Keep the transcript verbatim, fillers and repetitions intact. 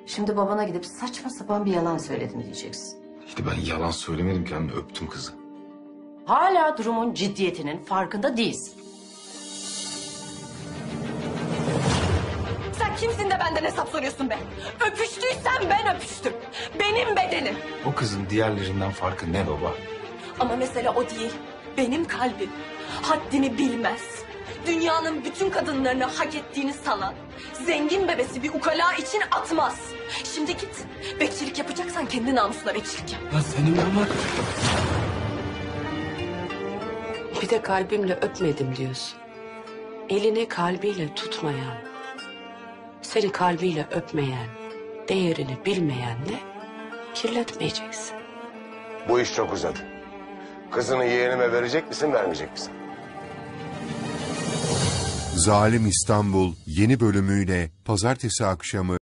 Şimdi babana gidip saçma sapan bir yalan söyledim diyeceksin. İşte ben yalan söylemedim ki anne, öptüm kızı. Hala durumun ciddiyetinin farkında değilsin. Sen kimsin de benden hesap soruyorsun be? Öpüştüysen ben öpüştüm. Benim bedenim. O kızın diğerlerinden farkı ne baba? Ama mesele o değil. Benim kalbim haddini bilmez. Dünyanın bütün kadınlarını hak ettiğini sanan zengin bebesi bir ukala için atmaz. Şimdi git. Bekçilik yapacaksan kendi namusuna bekçilik yap. Ya senin ama... Bir de kalbimle öpmedim diyorsun. Elini kalbiyle tutmayan, seni kalbiyle öpmeyen, değerini bilmeyenle kirletmeyeceksin. Bu iş çok uzadı. Kızını yeğenime verecek misin, vermeyecek misin? Zalim İstanbul yeni bölümüyle pazartesi akşamı